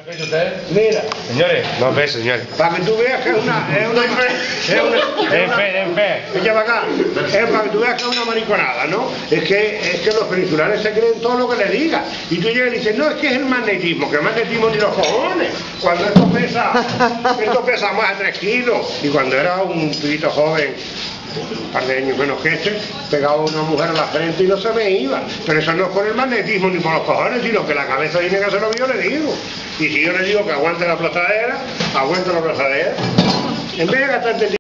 ¿Qué dice usted? Mira, Señores, no ve, señores. para que tú veas que es una ella va acá. Es para que tú veas que es una mariconada, ¿no? Es que los peninsulares se creen todo lo que le diga. Y tú llegas y dices, no, es que es el magnetismo, que el magnetismo ni los cojones. Cuando esto pesa más de 3 kilos. Y cuando era un pibito joven, un par de años menos que este, pegaba a una mujer a la frente y no se me iba. Pero eso no es por el magnetismo ni por los cojones, sino que la cabeza tiene que hacer lo que yo le digo. Y si yo le digo que aguante la plazadera, aguante la plazadera. En vez de gastarte el